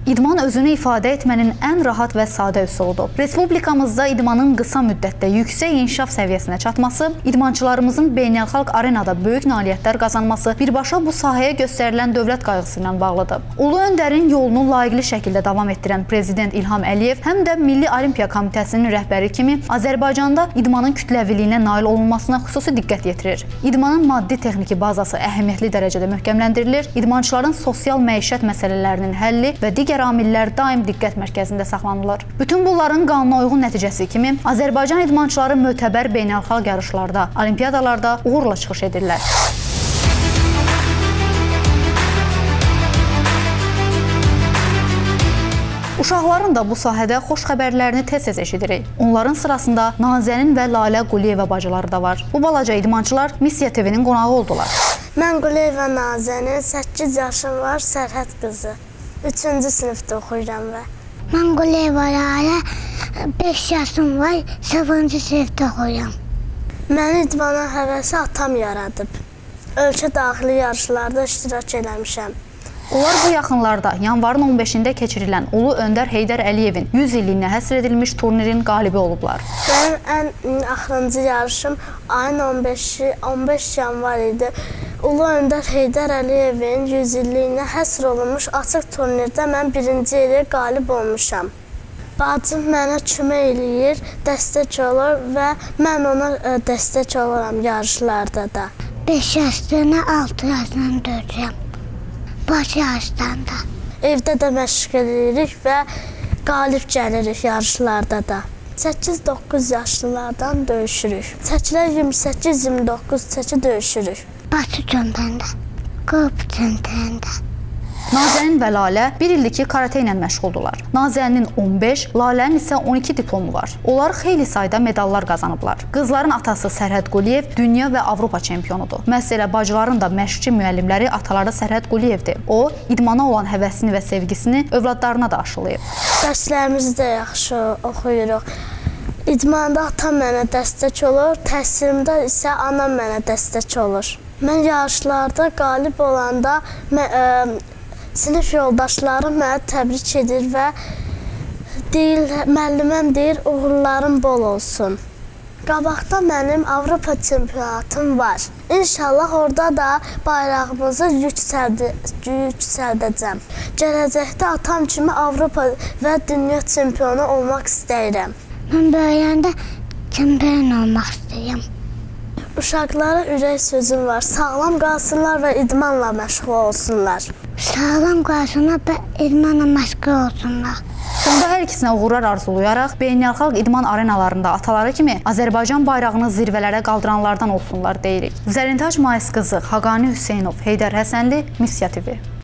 İdman özünü ifadə etmənin ən rahat və sadə üsuludur. Respublikamızda idmanın qısa müddətdə yüksək inkişaf səviyyəsinə çatması, idmançılarımızın beynəlxalq arenada böyük nailiyyətlər qazanması birbaşa bu sahəyə göstərilən dövlət qayğısı ilə bağlıdır. Ulu öndərin yolunu layiqli şəkildə davam etdirən Prezident İlham Əliyev həm də Milli Olimpiya Komitəsinin rəhbəri kimi Azərbaycanda idmanın kütləviliyinə nail olunmasına xüsusi diqqət yetirir. İdmanın maddi-texniki bazası əhəmiyyətli dərəcədə möhkəmləndirilir, idmançıların sosial məişət məsələlərinin həlli və digər amillər daim diqqət mərkəzində saxlanılır. Bütün bunların qanuna uyğun nəticəsi kimi Azərbaycan idmançıları mötəbər beynəlxalq yarışlarda, olimpiadalarda uğurla çıxış edirlər. Uşaqların da bu sahədə xoş xəbərlərini tez-tez eşidirik. Onların sırasında Nazənin və Lalə Quliyeva bacıları da var. Bu balaca idmançılar Missiya TV-nin qonağı oldular. Mən Quliyeva Nazənin, 8 yaşım var, Sərhəd qızı. 3-cü sinifdə oxuyuram və. Mən Quliyeva Lalə, 5 yaşım var, 0-cı sinifdə oxuyuram. Məni idmana həvəsi atam yaradıb. Ölkə daxili yarışlarda iştirak eləmişəm. Onlar bu yaxınlarda yanvarın 15-də keçirilən Ulu Öndər Heydər Əliyevin 100 illiyinə həsr edilmiş turnirin qalibi olublar. Mənim ən axırıncı yarışım ayın 15 yanvar idi. Ulu Öndər Heydər Əliyevin 100 illiyinə həsr olunmuş açıq turnirdə mən birinci yerə qalib olmuşam. Bacım mənə kömək eləyir, dəstək olur və mən ona dəstək oluram yarışlarda da. 5 yaşdan 6 yaşdan döyəcəm. Baş yarışlarında. Evdə də məşq edirik və qalib gəlirik yarışlarda da. 8-9 yaşlılardan döyüşürük. Çəkilər 28-29 çəki döyüşürük. Başı göndərəndə, qrup göndərəndə. Nazənin və Lalə bir ildir ki, karate ilə məşğuldular. Nazənin 15, Lalənin isə 12 diplomu var. Onlar xeyli sayda medallar qazanıblar. Qızların atası Sərhəd Quliyev dünya və Avropa çempionudur. Məhz elə bacıların da məşqçi müəllimləri ataları Sərhəd Quliyevdir. O, idmana olan həvəsini və sevgisini övladlarına da aşılayıb. Dərslərimizi də yaxşı oxuyuruq. İdmanda atam mənə dəstək olur, təhsilimdə isə anam mənə dəstək olur. Mən yarışlarda qalib olanda sinif yoldaşlarım mənə təbrik edir və müəlliməm deyir, uğurlarım bol olsun. Qabaqda mənim Avropa çempionatım var. İnşallah orada da bayrağımızı yüksəldəcəm. Gələcəkdə atam kimi Avropa və dünya çempionu olmaq istəyirəm. Mən böyüyəndə çempion olmaq istəyirəm. Uşaqlara ürək sözüm var. Sağlam qalsınlar və idmanla məşğul olsunlar. Sağlam qalsınlar və idmanla məşğul olsunlar. Sonda hər ikisinə uğurlar arzulayaraq beynəlxalq idman arenalarında ataları kimi Azərbaycan bayrağını zirvələrə qaldıranlardan olsunlar deyirik. Zərintac Mayıs qızı, Xaqani Hüseynov, Heydər Həsənli, Missiya TV.